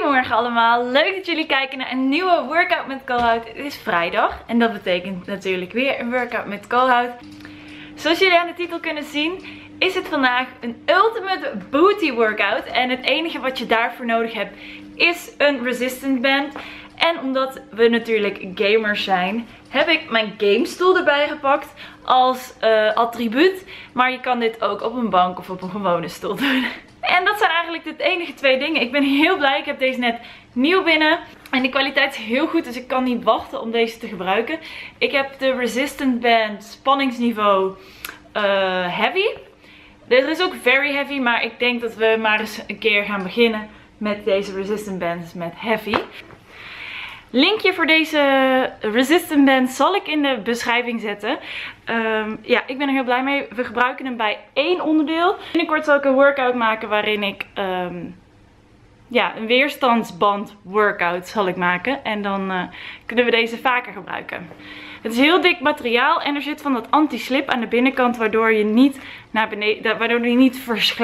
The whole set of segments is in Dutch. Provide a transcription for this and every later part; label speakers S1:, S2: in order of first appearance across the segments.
S1: Goedemorgen allemaal, leuk dat jullie kijken naar een nieuwe workout met Koolhout. Het is vrijdag en dat betekent natuurlijk weer een workout met Koolhout. Zoals jullie aan de titel kunnen zien is het vandaag een ultimate booty workout. En het enige wat je daarvoor nodig hebt is een resistance band. En omdat we natuurlijk gamers zijn, heb ik mijn gamestoel erbij gepakt als attribuut. Maar je kan dit ook op een bank of op een gewone stoel doen. En dat zijn eigenlijk de enige twee dingen. Ik ben heel blij. Ik heb deze net nieuw binnen. En de kwaliteit is heel goed. Dus ik kan niet wachten om deze te gebruiken. Ik heb de Resistance Band spanningsniveau heavy. Er is ook very heavy. Maar ik denk dat we maar eens een keer gaan beginnen met deze Resistance Bands met heavy. Linkje voor deze Resistance Band zal ik in de beschrijving zetten. Ja, ik ben er heel blij mee. We gebruiken hem bij één onderdeel. Binnenkort zal ik een workout maken waarin ik ja, een weerstandsband workout zal ik maken. En dan kunnen we deze vaker gebruiken. Het is heel dik materiaal en er zit van dat anti-slip aan de binnenkant waardoor je niet naar beneden, waardoor die niet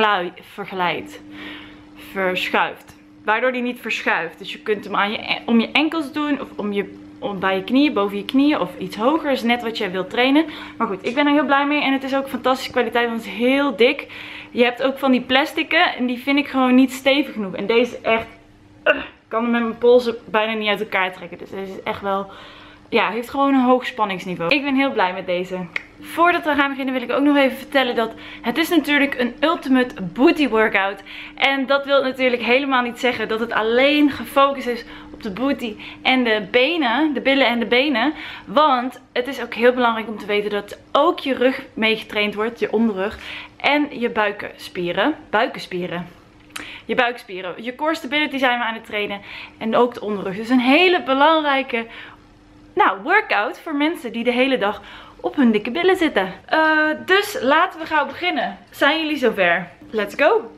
S1: verschuift. Waardoor die niet verschuift. Dus je kunt hem om je enkels doen of bij je knieën, boven je knieën of iets hoger. Is net wat jij wilt trainen. Maar goed, ik ben er heel blij mee en het is ook fantastische kwaliteit, want het is heel dik. Je hebt ook van die plastieken en die vind ik gewoon niet stevig genoeg. En deze is echt, ik kan hem met mijn polsen bijna niet uit elkaar trekken. Dus deze is echt wel, ja, heeft gewoon een hoog spanningsniveau. Ik ben heel blij met deze. Voordat we gaan beginnen wil ik ook nog even vertellen dat het is natuurlijk een ultimate booty workout. En dat wil natuurlijk helemaal niet zeggen dat het alleen gefocust is op de booty en de benen, de billen en de benen. Want het is ook heel belangrijk om te weten dat ook je rug mee getraind wordt, je onderrug en je buikspieren. Je buikspieren. Je core stability zijn we aan het trainen en ook de onderrug. Dus een hele belangrijke workout voor mensen die de hele dag op hun dikke billen zitten. Dus laten we gauw beginnen. Zijn jullie zover? Let's go!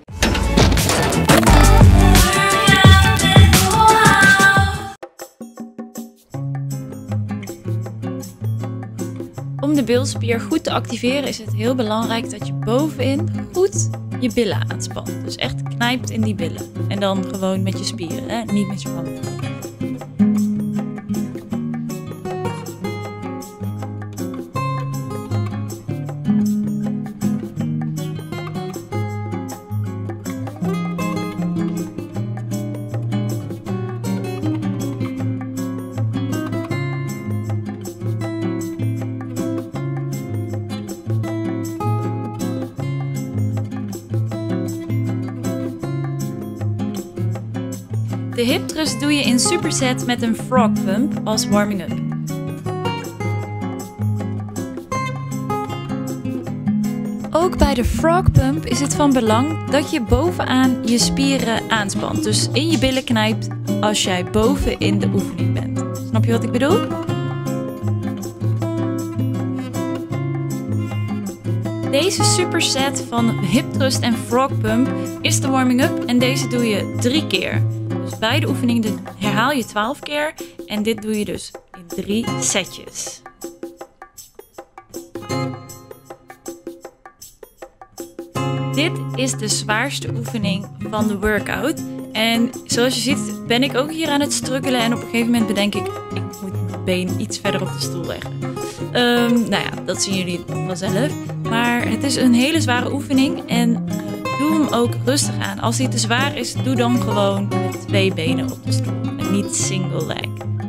S1: Om de bilspier goed te activeren is het heel belangrijk dat je bovenin goed je billen aanspant. Dus echt knijpt in die billen. En dan gewoon met je spieren, hè? Niet met je handen. De hip thrust doe je in superset met een frog pump als warming-up. Ook bij de frog pump is het van belang dat je bovenaan je spieren aanspant. Dus in je billen knijpt als jij boven in de oefening bent. Snap je wat ik bedoel? Deze superset van hip thrust en frog pump is de warming-up en deze doe je 3 keer. Dus bij de oefening herhaal je 12 keer en dit doe je dus in 3 setjes. Dit is de zwaarste oefening van de workout. En zoals je ziet ben ik ook hier aan het struggelen en op een gegeven moment bedenk ik moet mijn been iets verder op de stoel leggen. Nou ja, dat zien jullie vanzelf. Maar het is een hele zware oefening en doe hem ook rustig aan. Als hij te zwaar is, doe dan gewoon met 2 benen op de stoel en niet single leg.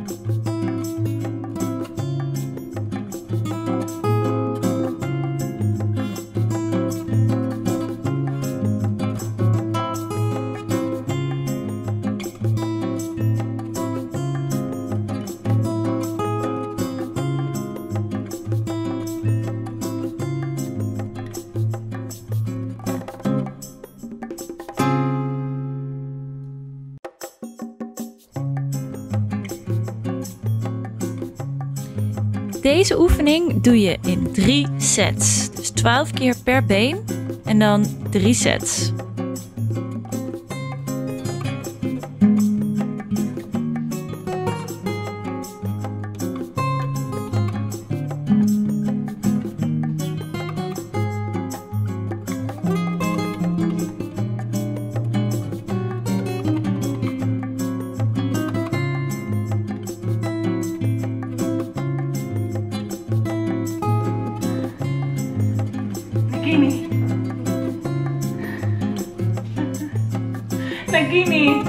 S1: Deze oefening doe je in 3 sets. Dus 12 keer per been en dan 3 sets. Nagini.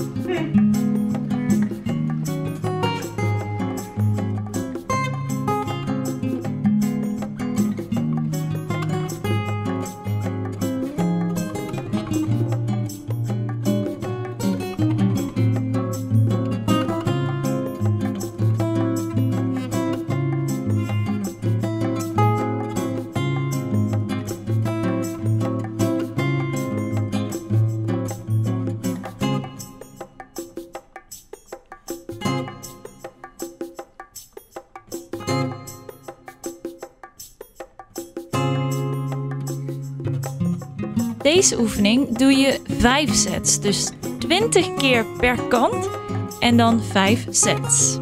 S2: Deze oefening doe je 5 sets, dus 20 keer per kant en dan 5 sets.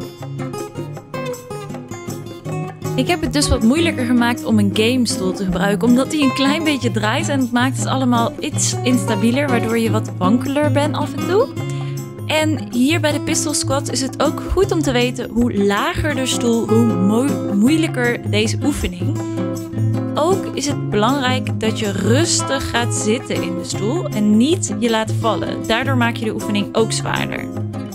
S2: Ik heb het dus wat moeilijker gemaakt om een gamestoel te gebruiken, omdat die een klein beetje draait en het maakt het allemaal iets instabieler, waardoor je wat wankeler bent af en toe. En hier bij de pistol squat is het ook goed om te weten hoe lager de stoel, hoe moeilijker deze oefening. Ook is het belangrijk dat je rustig gaat zitten in de stoel en niet je laat vallen. Daardoor maak je de oefening ook zwaarder.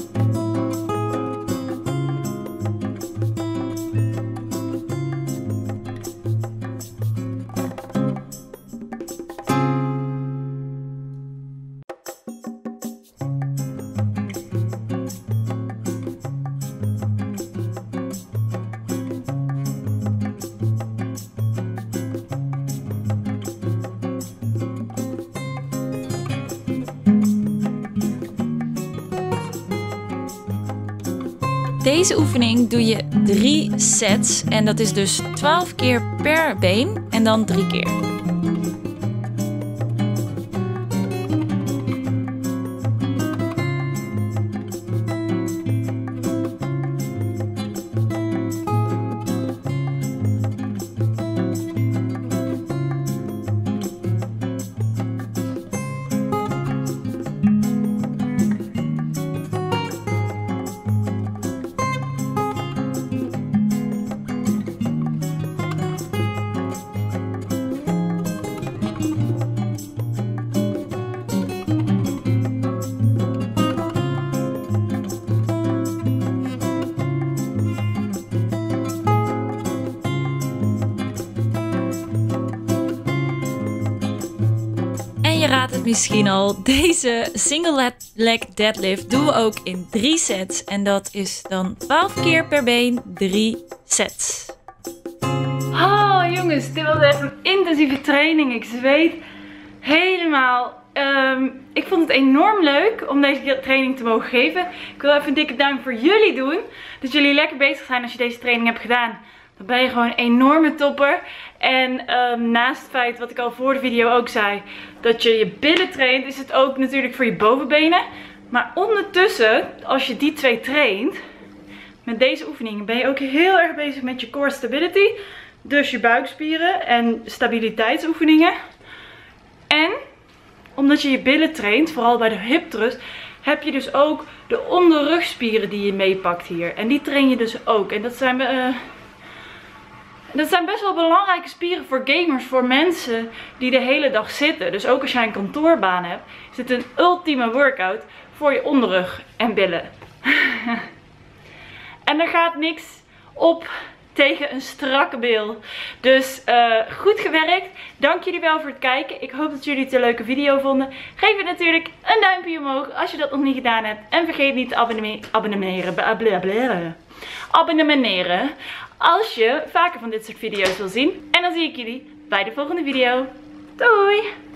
S2: Deze oefening doe je 3 sets en dat is dus 12 keer per been en dan 3 keer. Je raadt het misschien al, deze single leg deadlift doen we ook in 3 sets. En dat is dan 12 keer per been, 3 sets.
S1: Oh jongens, dit was echt een intensieve training. Ik zweet helemaal. Ik vond het enorm leuk om deze training te mogen geven. Ik wil even een dikke duim voor jullie doen. Dat jullie lekker bezig zijn als je deze training hebt gedaan. Dan ben je gewoon een enorme topper. En naast het feit, wat ik al voor de video ook zei, dat je je billen traint, is het ook natuurlijk voor je bovenbenen. Maar ondertussen, als je die 2 traint, met deze oefeningen ben je ook heel erg bezig met je core stability. Dus je buikspieren en stabiliteitsoefeningen. En omdat je je billen traint, vooral bij de hip thrust, heb je dus ook de onderrugspieren die je meepakt hier. En die train je dus ook. En dat zijn best wel belangrijke spieren voor gamers, voor mensen die de hele dag zitten. Dus ook als jij een kantoorbaan hebt, is het een ultieme workout voor je onderrug en billen. En er gaat niks op tegen een strakke bil. Dus goed gewerkt. Dank jullie wel voor het kijken. Ik hoop dat jullie het een leuke video vonden. Geef het natuurlijk een duimpje omhoog als je dat nog niet gedaan hebt. En vergeet niet te abonneren als je vaker van dit soort video's wil zien. En dan zie ik jullie bij de volgende video. Doei!